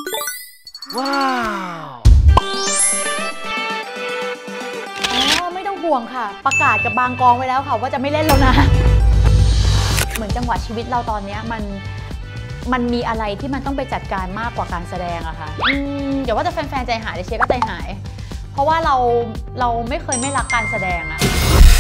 ว้าวไม่ต้องห่วงค่ะประกาศกับบางกองไว้แล้วค่ะว่าจะไม่เล่นแล้วนะเหมือนจังหวะชีวิตเราตอนนี้มันมีอะไรที่มันต้องไปจัดการมากกว่าการแสดงอะค่ะเดี๋ยวว่าจะแฟนๆใจหายเชียร์ก็ใจหายเพราะว่าเราไม่เคยไม่รักการแสดงอะ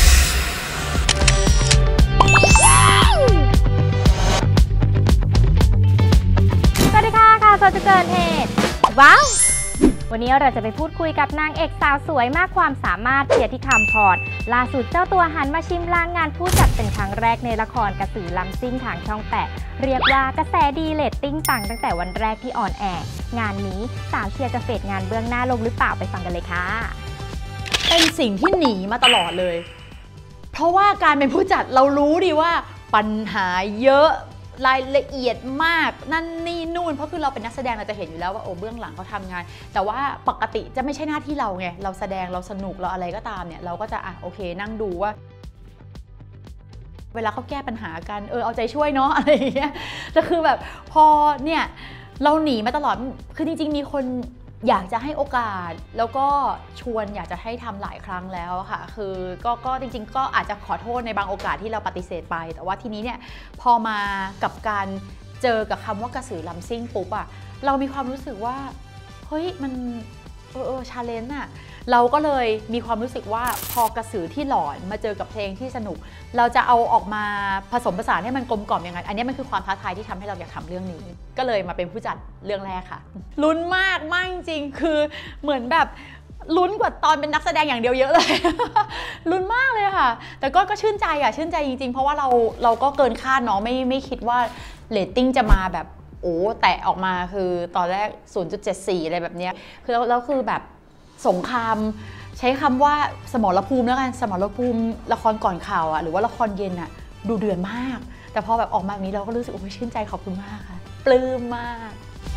สวัสดีค่ะข่าวสดจะเกินเหตุว้าววันนี้เราจะไปพูดคุยกับนางเอกสาวสวยมากความสามารถเชียร์ที่คำพรล่าสุดเจ้าตัวหันมาชิมลางงานผู้จัดเป็นครั้งแรกในละครกระสือลำซิ่งทางช่อง8เรียกว่ากระแสดีเรตติ้งปังตั้งแต่วันแรกที่ออนแอร์งานนี้สาวเชียร์จะเฟดงานเบื้องหน้าลงหรือเปล่าไปฟังกันเลยค่ะเป็นสิ่งที่หนีมาตลอดเลยเพราะว่าการเป็นผู้จัดเรารู้ดีว่าปัญหาเยอะรายละเอียดมากนั่นนี่นู่นเพราะคือเราเป็นนักแสดงเราจะเห็นอยู่แล้วว่าโอ้เบื้องหลังเขาทำงานแต่ว่าปกติจะไม่ใช่หน้าที่เราไงเราแสดงเราสนุกเราอะไรก็ตามเนี่ยเราก็จะโอเคนั่งดูว่าเวลาเขาแก้ปัญหากันเอาใจช่วยเนาะอะไรอย่างเงี้ยแต่คือแบบพอเนี่ยเราหนีมาตลอดคือจริงๆมีคนอยากจะให้โอกาสแล้วก็ชวนอยากจะให้ทำหลายครั้งแล้วค่ะคือก็จริงๆก็อาจจะขอโทษในบางโอกาสที่เราปฏิเสธไปแต่ว่าทีนี้เนี่ยพอมากับการเจอกับคำว่ากระสือลำซิ่งปุ๊บเรามีความรู้สึกว่าเฮ้ยมันชาเลนจ์เราก็เลยมีความรู้สึกว่าพอกระสือที่หลอนมาเจอกับเพลงที่สนุกเราจะเอาออกมาผสมผสานให้มันกลมกล่อมยังไงอันนี้มันคือความท้าทายที่ทำให้เราอยากทำเรื่องนี้ก็เลยมาเป็นผู้จัดเรื่องแรกค่ะลุ้นมากจริงคือเหมือนแบบลุ้นกว่าตอนเป็นนักแสดงอย่างเดียวเยอะเลย ลุ้นมากเลยค่ะแต่ก็ชื่นใจชื่นใจจริงๆเพราะว่าเราก็เกินคาดเนาะไม่คิดว่าเรตติ้งจะมาแบบแตะออกมาคือตอนแรก 0.74 อะไรแบบเนี้ยคือแล้วคือแบบสงครามใช้คำว่าสมรภูมิแล้วกันสมรภูมิละครก่อนข่าวหรือว่าละครเย็นดูเดือดมากแต่พอแบบออกมาแบบนี้เราก็รู้สึกชื่นใจขอบคุณมากค่ะปลื้มมาก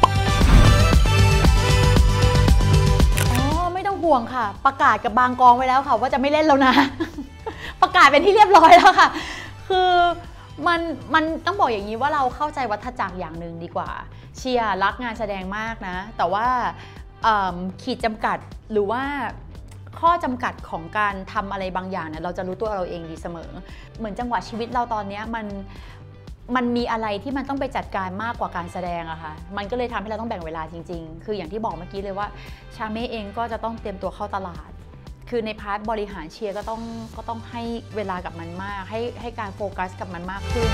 ไม่ต้องห่วงค่ะประกาศกับบางกองไว้แล้วค่ะว่าจะไม่เล่นแล้วนะ ประกาศเป็นที่เรียบร้อยแล้วค่ะคือมันต้องบอกอย่างนี้ว่าเราเข้าใจวัฏจักรอย่างหนึ่งดีกว่าเชียร์รักงานแสดงมากนะแต่ว่าขีดจำกัดหรือว่าข้อจำกัดของการทำอะไรบางอย่างเนี่ยเราจะรู้ตัวเราเองดีเสมอเหมือนจังหวะชีวิตเราตอนนี้มันมีอะไรที่มันต้องไปจัดการมากกว่าการแสดงอะค่ะมันก็เลยทำให้เราต้องแบ่งเวลาจริงๆคืออย่างที่บอกเมื่อกี้เลยว่าชาเม่เองก็จะต้องเตรียมตัวเข้าตลาดคือในพาร์ทบริหารเชียร์ก็ต้องให้เวลากับมันมากให้การโฟกัสกับมันมากขึ้น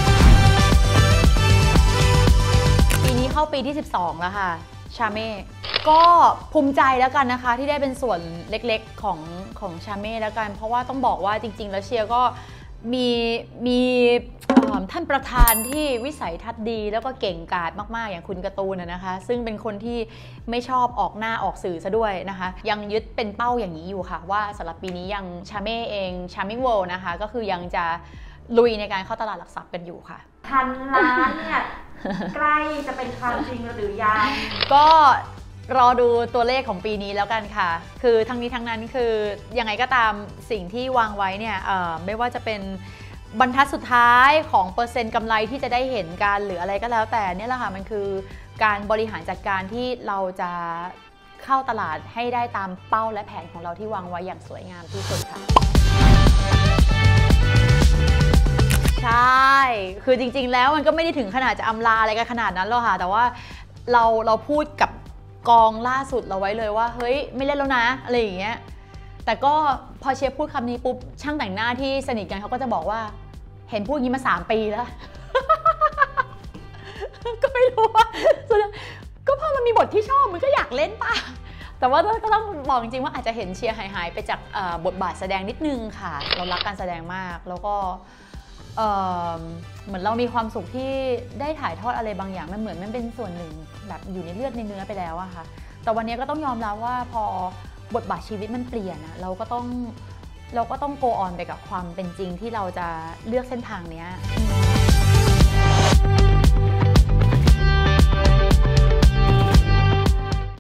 ปีนี้เข้าปีที่12แล้วค่ะชาเม่ก็ภูมิใจแล้วกันนะคะที่ได้เป็นส่วนเล็กๆของชาเม่แล้วกันเพราะว่าต้องบอกว่าจริงๆแล้วเชียร์ก็มีท่านประธานที่วิสัยทัศน์ดีแล้วก็เก่งกาจมากๆอย่างคุณการ์ตูนนะคะซึ่งเป็นคนที่ไม่ชอบออกหน้าออกสื่อซะด้วยนะคะยังยึดเป็นเป้าอย่างนี้อยู่ค่ะว่าสำหรับปีนี้ยังชาเม่เองชามิ่งเวิลด์นะคะก็คือยังจะลุยในการเข้าตลาดหลักทรัพย์กันอยู่ค่ะ 1,000,000,000เนี่ยใกล้จะเป็นความจริงหรือยังก็รอดูตัวเลขของปีนี้แล้วกันค่ะคือทั้งนี้ทั้งนั้นคือยังไงก็ตามสิ่งที่วางไว้เนี่ยไม่ว่าจะเป็นบรรทัดสุดท้ายของเปอร์เซ็นต์กำไรที่จะได้เห็นกันหรืออะไรก็แล้วแต่เนี่ยแหละค่ะมันคือการบริหารจัดการที่เราจะเข้าตลาดให้ได้ตามเป้าและแผนของเราที่วางไว้อย่างสวยงามที่สุดค่ะใช่คือจริงๆแล้วมันก็ไม่ได้ถึงขนาดจะอำลาอะไรกันขนาดนั้นหรอกค่ะแต่ว่าเราพูดกับกองล่าสุดเราไว้เลยว่าเฮ้ยไม่เล่นแล้วนะอะไรอย่างเงี้ยแต่ก็พอเชฟพูดคำนี้ปุ๊บช่างแต่งหน้าที่สนิทกันเขาก็จะบอกว่าเห็นพูดอย่างนี้มา3 ปีแล้ว ก็ไม่รู้ว่าก็พอมันมีบทที่ชอบมันก็อยากเล่นป่ะแต่ว่าก็ต้องบอกจริงๆว่าอาจจะเห็นเชียร์หายไปจากบทบาทแสดงนิดนึงค่ะเรารักการแสดงมากแล้วก็เหมือนเรามีความสุขที่ได้ถ่ายทอดอะไรบางอย่างมันเหมือนมันเป็นส่วนหนึ่งแบบอยู่ในเลือดในเนื้อไปแล้วอะค่ะแต่วันนี้ก็ต้องยอมรับว่าพอบทบาทชีวิตมันเปลี่ยนอะเราก็ต้องโกออนไปกับความเป็นจริงที่เราจะเลือกเส้นทางนี้